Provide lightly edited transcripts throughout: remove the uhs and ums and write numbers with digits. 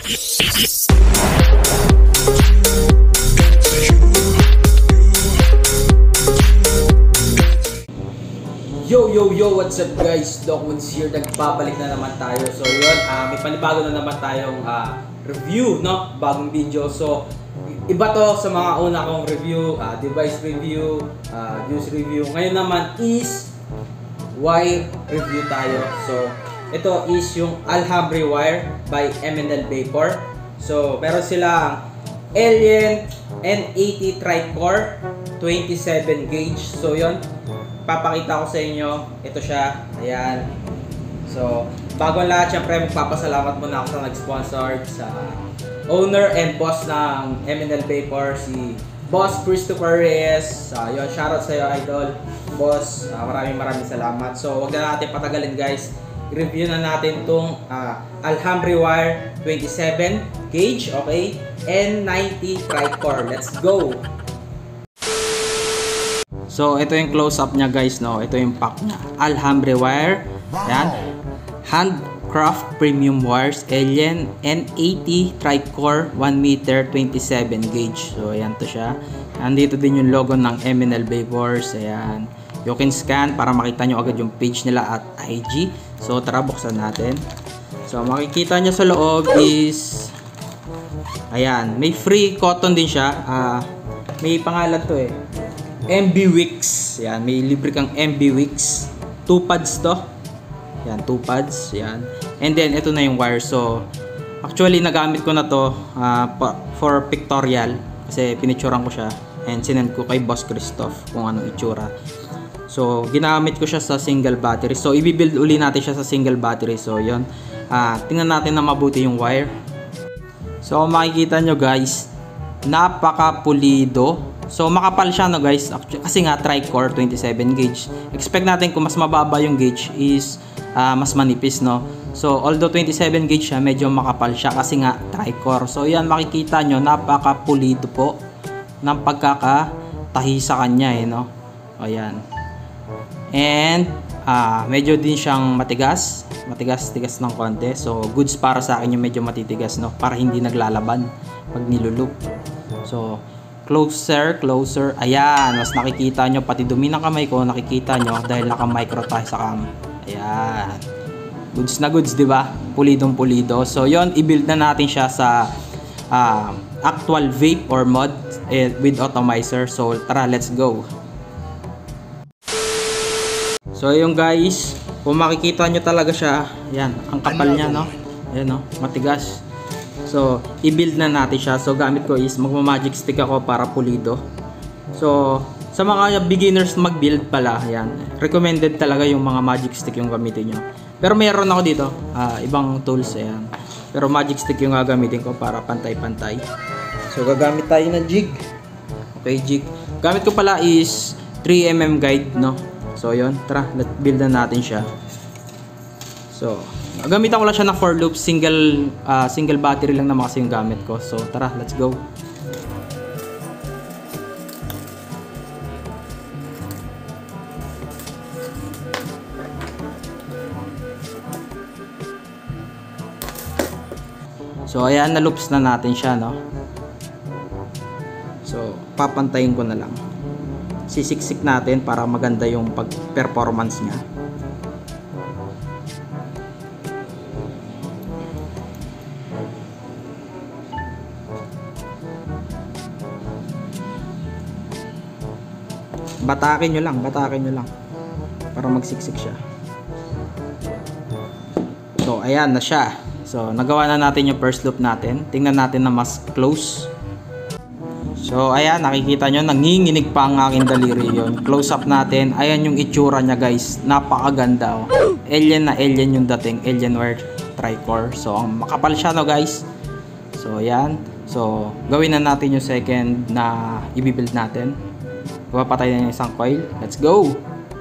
Yo, what's up guys? Doc Woods here, nagbabalik na naman tayo. So yun, may panibago na naman tayong review, no? Bagong video. So, iba to sa mga una kong review, device review, news review. Ngayon naman is wire review tayo. So, ito is yung Alhambra wire by M&L Vapor. So, meron silang Alien N80 Tri-Core 27 gauge. So, yun. Papakita ko sa inyo, ito siya, ayan. So, bago ang lahat, syempre magpapasalamat muna ako sa nag-sponsor, sa owner and boss ng M&L Vapor, si Boss Christopher Reyes. Yun, shoutout sa iyo, idol. Boss, maraming salamat. So, wag na natin patagalin guys. I-review na natin itong Alhambra wire 27 gauge, okay? N90 Tri-Core. Let's go! So, ito yung close-up niya guys, no? Ito yung pack niya. Alhambra wire. Yan. Handcraft premium wires. Alien N80 Tri-Core 1 meter 27 gauge. So, ayan to siya. Andito din yung logo ng M&L Vapors. Ayan. You can scan para makita nyo agad yung page nila at IG. So, tara, buksan natin. So, makikita nyo sa loob is ayan. May free cotton din siya. May pangalan to eh. MB Wix. Yan, may libre kang MB Wix. 2 pads to. Yan, 2 pads. Yan. And then, ito na yung wire. So, actually, nagamit ko na to for pictorial. Kasi pinicturean ko siya. And sinend ko kay Boss Christoph kung anong itsura. So, ginamit ko siya sa single battery. So, i-build uli natin siya sa single battery. So, yun. Tingnan natin na mabuti yung wire. So, makikita nyo guys, napaka-pulido. So, makapal siya no guys, kasi nga Tri-Core 27 gauge. Expect natin kung mas mababa yung gauge is mas manipis no. So, although 27 gauge siya, medyo makapal siya kasi nga Tri-Core. So, yan makikita nyo, napaka-pulido po ng pagkakatahi sa kanya eh no. Ayan. And, medyo din siyang matigas. Matigas-tigas ng konti. So, goods para sa akin yung medyo matitigas no, para hindi naglalaban pag nilulup. So, closer. Ayan, mas nakikita nyo, pati dumi ng kamay ko, nakikita nyo dahil naka-micro tayo sa cam. Ayan. Goods na goods, di ba? Pulidong pulido. So, yon, i-build na natin siya sa actual vape or mod with atomizer. So, tara, let's go. So, yung guys, kung makikita nyo talaga siya, ayan, ang kapal niya, no? Ayan, no? Matigas. So, i-build na natin siya. So, gamit ko is magma-magic stick ako para pulido. So, sa mga beginners mag-build pala, yan. Recommended talaga yung mga magic stick yung gamitin nyo. Pero mayroon ako dito, ibang tools, ayan. Pero magic stick yung gagamitin ko para pantay-pantay. So, gagamit tayo ng jig. Okay, jig. Gamit ko pala is 3mm guide, no? So, yun. Tara, let's build na natin siya. So, gamitan ko lang siya ng 4 loops, single battery lang naman kasi yung gamit ko. So tara, let's go. So ayan, na loops na natin siya no. So papantayin ko na lang. Sisiksik natin para maganda yung performance niya. Batakin nyo lang para magsiksik siya. So ayan na siya. So nagawa na natin yung first loop natin. Tingnan natin na mas close. So ayan, nakikita nyo, nanginginig pa ang aking daliri yon. Close up natin. Ayan yung itsura niya guys. Napakaganda oh. Alien na alien yung dating. Alienware Tri-Core. So ang makapal siya no guys. So ayan. So gawin na natin yung second na i-build natin. Gawa pa tayo ng isang coil. Let's go!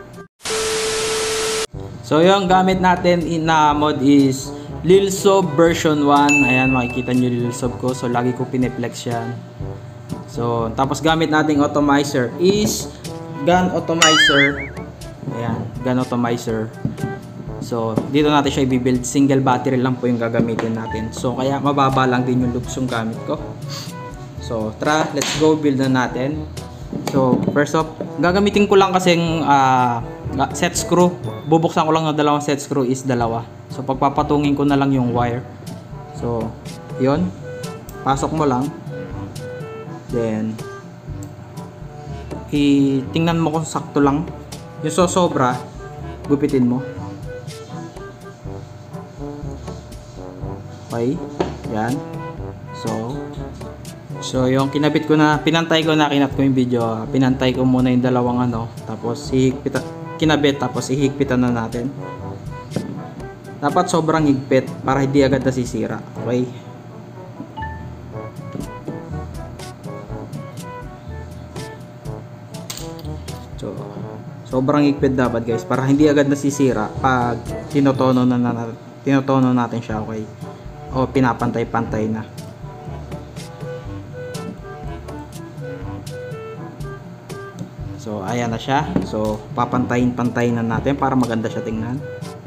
So yung gamit natin na mod is Lilsob version 1. Ayan, makikita nyo yung Lilsob ko. So lagi ko piniplex yan. So tapos gamit nating atomizer is Gun Atomizer. Ayan, Gun Atomizer So, dito natin siya i-build. Single battery lang po yung gagamitin natin. So, kaya mababa lang din yung loops yung gamit ko. So, tara, let's go build na natin. So, first off, gagamitin ko lang kasing set screw. Bubuksan ko lang ng dalawang set screw is dalawa. So, pagpapatungin ko na lang yung wire. So, yun. Pasok mo lang. Then, tingnan mo kung sakto lang. Yung sobra, gupitin mo. Okay. Yan. So yung kinabit ko na, pinantay ko na, kinat ko yung video. Pinantay ko muna yung dalawang tapos kinabit, tapos ihigpitan na natin. Dapat sobrang higpit para hindi agad nasisira. Okay. So, sobrang higpit dapat guys para hindi agad nasisira pag tinotono natin siya, okay? O pinapantay-pantay na. So, ayan na siya. So, papantayin-pantayin na natin para maganda siya tingnan.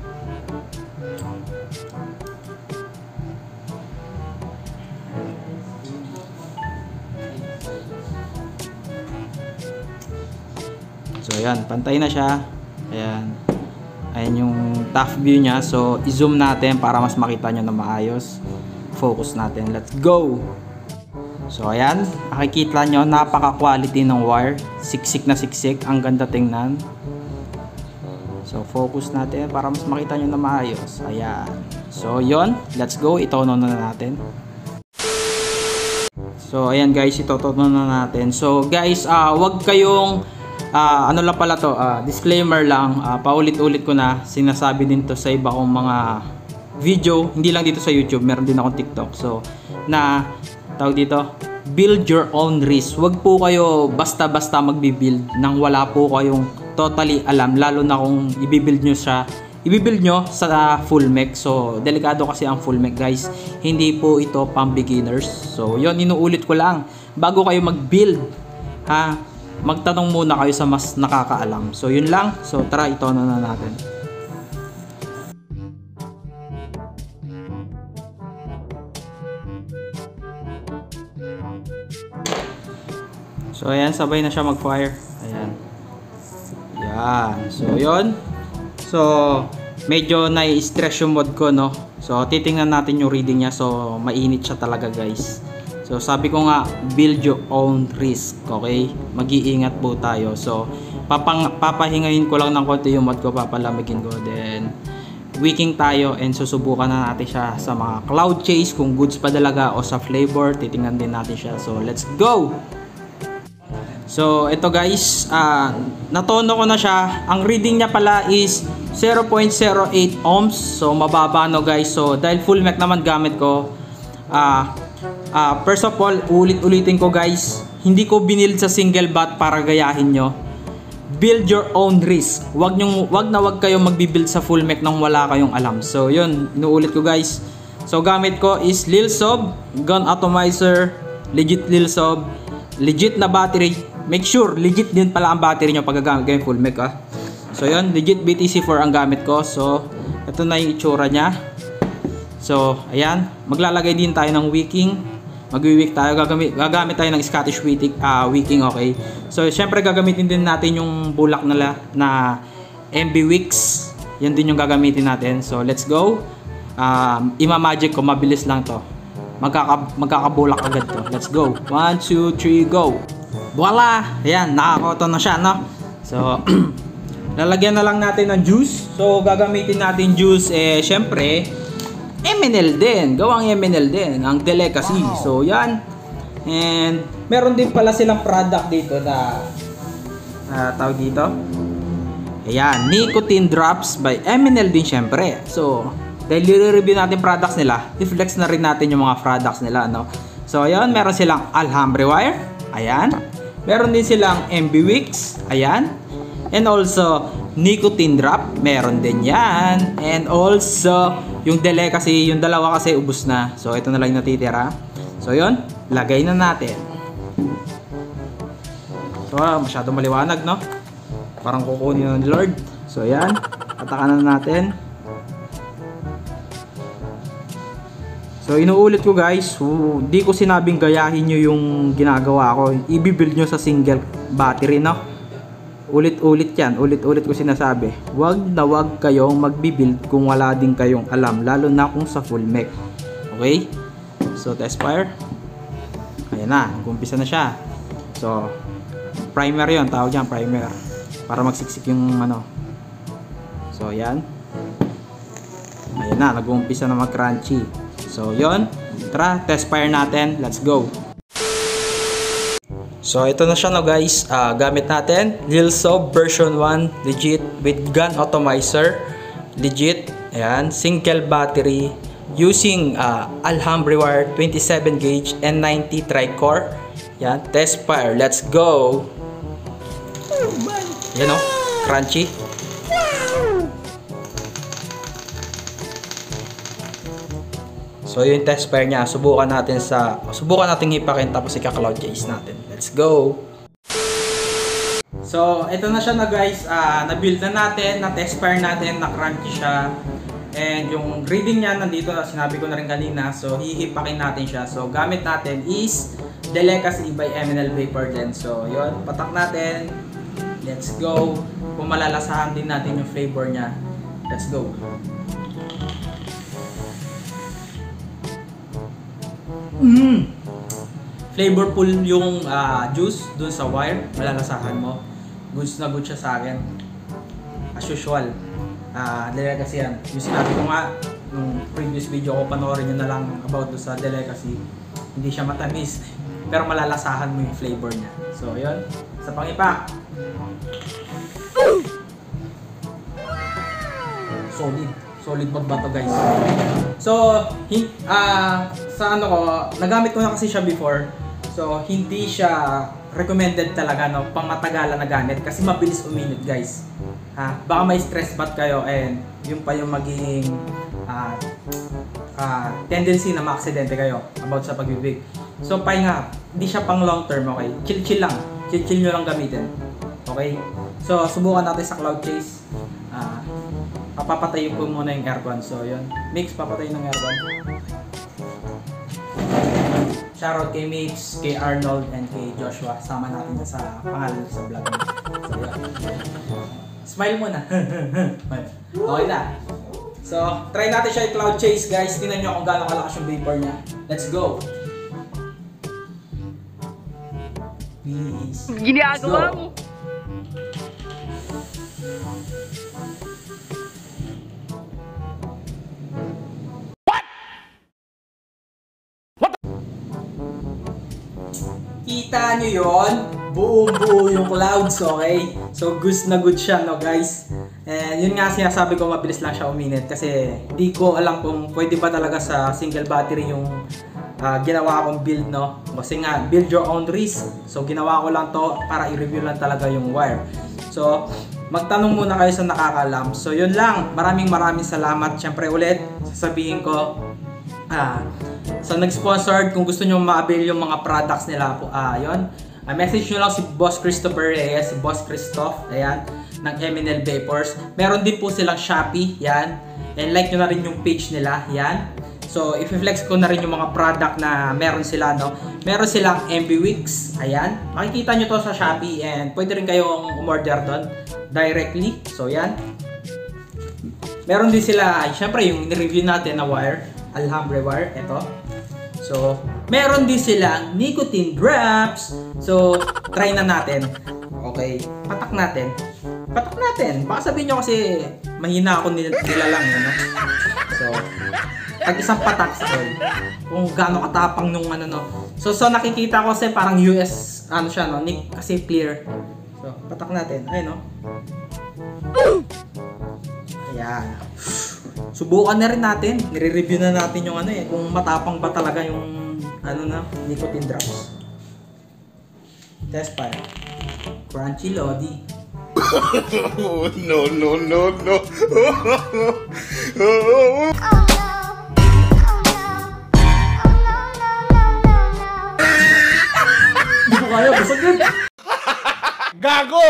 So, ayan. Pantay na siya. Ayan. Ayan yung top view niya. So, i-zoom natin para mas makita nyo na maayos. Focus natin. Let's go! So, ayan. Makikita nyo, napaka-quality ng wire. Siksik na siksik. Ang ganda tingnan. So, focus natin para mas makita nyo na maayos. Ayan. So, yon. Let's go. Itono na natin. So, ayan guys. Itotono na natin. So, guys, wag kayong ano lang pala to, disclaimer lang, paulit-ulit ko na, sinasabi din to sa iba kong mga video, hindi lang dito sa YouTube, meron din akong TikTok. So, na tawag dito, build your own risk. Wag po kayo basta-basta magbi-build nang wala po kayong totally alam, lalo na kung i-build nyo sa full mech. So, delikado kasi ang full mech guys. Hindi po ito pang beginners. So, yon, inuulit ko lang, bago kayo mag-build, magtanong muna kayo sa mas nakakaalam. So, yun lang. So, tara, itono na natin. So, ayan, sabay na siya mag-fire. Ayan. Ayan. So, yun. So, medyo nai-stress yung mod ko, no? So, titingnan natin yung reading niya. So, mainit siya talaga, guys. So, sabi ko nga, build your own risk, okay? Mag-iingat po tayo. So, papahingayin ko lang ng konti yung mod ko, papalamigin ko. Then, wicking tayo and susubukan na natin siya sa mga cloud chase, kung goods pa talaga o sa flavor, titingnan din natin siya. So, let's go! So, ito guys, natono ko na siya. Ang reading niya pala is 0.08 ohms. So, mababa no guys. So, dahil full mech naman gamit ko, first of all, ulit-ulitin ko guys, hindi ko binild sa single bat para gayahin nyo. Build your own risk. Wag na wag kayo magbi-build sa full mech nang wala kayong alam. So yun, inuulit ko guys. So gamit ko is Lilsob gun atomizer, legit Lilsob, legit na battery. Make sure legit din pala ang battery nyo pag gagamit kayo full mech So yun, legit BTC4 ang gamit ko. So ito na yung itsura nya. So ayan, maglalagay din tayo ng wicking. Magwi-wick tayo, gagamit tayo ng Scottish wicking, okay? So, syempre gagamitin din natin yung bulak na MB Wicks. Yan din yung gagamitin natin. So, let's go. Ima-magic ko, mabilis lang to. Magkakabulak agad to. Let's go. 1, 2, 3, go. Voila! Ayan, nakakoto na siya, no? So, lalagyan na lang natin ng juice. So, gagamitin natin juice, syempre, MNL din, gawang MNL din, ang delicacy. So yan. And meron din pala silang product dito na tawag dito. Ayan, nicotine drops by MNL din syempre. So, dahil i-review natin products nila, i-flex na rin natin yung mga products nila, no? So, ayan, meron silang Alhambre wire. Ayan. Meron din silang MB Wicks. Ayan. And also, nicotine drop, meron din yan. And also, yung delicacy, yung dalawa kasi ubos na. So, ito na lang yung natitira. So, yun. Lagay na natin. So, masyado maliwanag, no? Parang kukunin ng Lord. So, yan. Patakan na natin. So inuulit ko guys, di ko sinabing gayahin nyo yung ginagawa ko. I-build nyo sa single battery, no? Ulit-ulit yan, ulit-ulit ko sinasabi. Wag na wag kayong magbibuild kung wala din kayong alam, lalo na kung sa full mech. Okay? So test fire. Ayan na, nag-umpisa na siya. So primer yon, tawag dyan, primer. Para magsiksik yung ano. So yan. Ayan na, nag-umpisa na mag-crunchy. So yon, tara, test fire natin. Let's go. So ito na siya no guys. Gamit natin Lilso version 1 legit with gun atomizer. Legit. Ayan, single battery using Alhambra wire 27 gauge N90 tri-core. Yan, test fire. Let's go. Yan o, crunchy. So yung test fire niya, subukan natin hipakin tapos ika-cloud chase natin. Let's go. So ito na siya na guys, na-build na natin, na-test fire natin, na-crunchy siya. And yung reading niya nandito, sinabi ko na rin kanina. So hihipakin natin siya. So gamit natin is Delicacy by MNL Vapor din. So yun, patak natin. Let's go. Kung malalasahan din natin yung flavor niya. Let's go. Flavorful yung juice dun sa wire, malalasahan mo. Goods na good siya sa akin. As usual, Delicacy yan. Yung sinabi ko nga nung previous video ko, panoorin nyo na lang about sa Delicacy. Hindi siya matamis, pero malalasahan mo yung flavor niya. So yun, sa pangipa. Solid magbato guys. So, sa ano ko, nagamit ko na kasi siya before. So, hindi siya recommended talaga, no, pang matagalan na gamit kasi mabilis uminit guys. Baka may stress bat kayo and yun pa yung magiging tendency na ma-aksidente kayo about sa pagbibig. So, pahinga, hindi siya pang long term, okay? Chill lang. Chill nyo lang gamitin. Okay? So, subukan natin sa cloud chase. Papapatayin ko muna yung aircon. So, yun. Mix, papatayin ng aircon. Shoutout kay Mix, kay Arnold, and kay Joshua. Sama natin sa pangalan sa vlog. So, yun. Smile muna. Okay na. So, try natin siya i-cloud chase, guys. Tingnan nyo kung gaano kalakas yung vapor niya. Let's go! Please. Ginagawa mo! Kita nyo yun? Buong-buo yung clouds, okay? So, good na good siya, no guys? And yun nga sinasabi ko, mabilis lang siya uminit kasi di ko alam kung pwede ba talaga sa single battery yung ginawa kong build, no? Kasi nga, build your own risk. So, ginawa ko lang to para i-review lang talaga yung wire. So, magtanong muna kayo sa nakakalam. So, yun lang. Maraming salamat. Siyempre ulit, sasabihin ko, so nag-sponsored, kung gusto nyo ma-avail yung mga products nila po, yun, message nyo lang si Boss Christopher Reyes, si Boss Christoph, ayan, ng MNL Vapors. Meron din po silang Shopee, yan, and like nyo na rin yung page nila, yan. So i-flex ko na rin yung mga product na meron sila, no. Meron silang MB Wicks, ayan, makikita nyo to sa Shopee, and pwede rin kayong umorder doon directly. So yan, meron din sila, syempre yung review natin na wire, Alhambra wire, ito. So, meron din silang nicotine drops. So, try na natin. Okay, patak natin. Patak natin. Baka sabihin nyo kasi mahina ako nila lang, no? So, pag isang patak sa kung gaano katapang nung ano, no? So nakikita ko kasi parang US, ano siya, no? Kasi clear. So, patak natin. Ayun, no? Ayan. Subukan na rin natin. Nire-review na natin yung ano kung matapang ba talaga yung ano na, nicotine drops. Test fire. Crunchy Lodi. No. Hindi ko kaya, basag yun. Gago!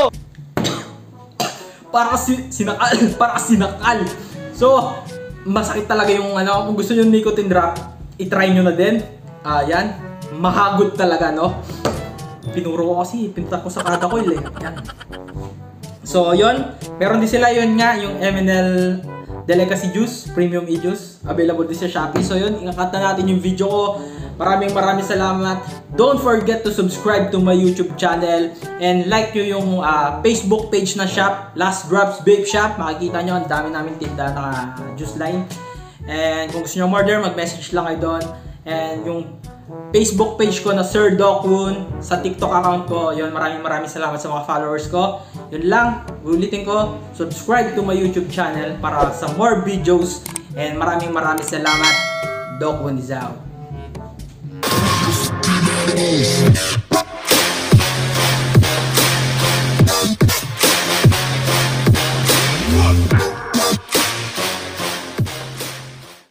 Para sinakal. So, masakit talaga yung ano, kung gusto nyo nicotine drop, i-try nyo na din. Yan, mahagod talaga, no? Pinuro ko kasi, pinunta ko sa Kada Coil eh. Yan. So, yun. Meron din sila yun nga, yung MNL Delicacy Juice, Premium E-Juice. Available din sa Shopee. So, yun. Ingatan natin yung video ko. Maraming salamat. Don't forget to subscribe to my YouTube channel and like nyo yung Facebook page na shop, Last Drops Vape Shop. Makikita nyo, ang dami namin tinda na juice line. And kung gusto nyo order, mag-message lang kayo doon. And yung Facebook page ko na Sir Doc Woon, sa TikTok account ko, yun, maraming salamat sa mga followers ko. Yun lang, ulitin ko, subscribe to my YouTube channel para sa more videos. And maraming salamat. Doc Woon is out.